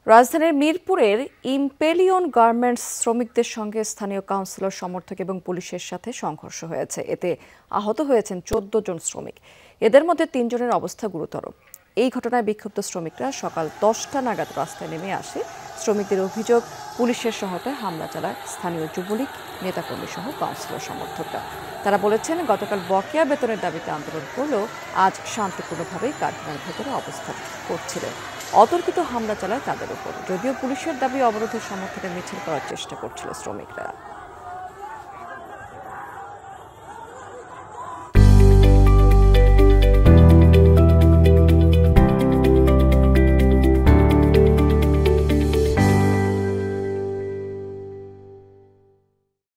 রাজধানীর মিরপুরের ইম্পেলিয়ন গার্মেন্টস শ্রমিকদের সঙ্গে স্থানীয় কাউন্সিলর সমর্থক এবং পুলিশের সাথে সংঘর্ষ হয়েছে। এতে আহত হয়েছেন ১৪ জন শ্রমিক। এদের মধ্যে ৩ জনের অবস্থা গুরুতর। এই ঘটনায় বিক্ষুব্ধ শ্রমিকরা সকাল ১০টা নাগাদ রাস্তায় নেমে আসে। শ্রমিকদের অভিযোগ, পুলিশের সহায়তায় হামলা চালায় স্থানীয় যুবলীগ নেতাকর্মী সহ কাউন্সিলর সমর্থকরা। তারা বলেছেন, গতকাল বকেয়া বেতনের দাবিতে আন্দোলন করলেও আজ শান্তিপূর্ণভাবেই কারখানার ভেতরে অবস্থান করছিলেন। অতর্কিত হামলা চালায় তাদের উপর। যদিও পুলিশের দাবি, অবরোধের সমর্থনে মিছিল করার চেষ্টা করছিল শ্রমিকরা।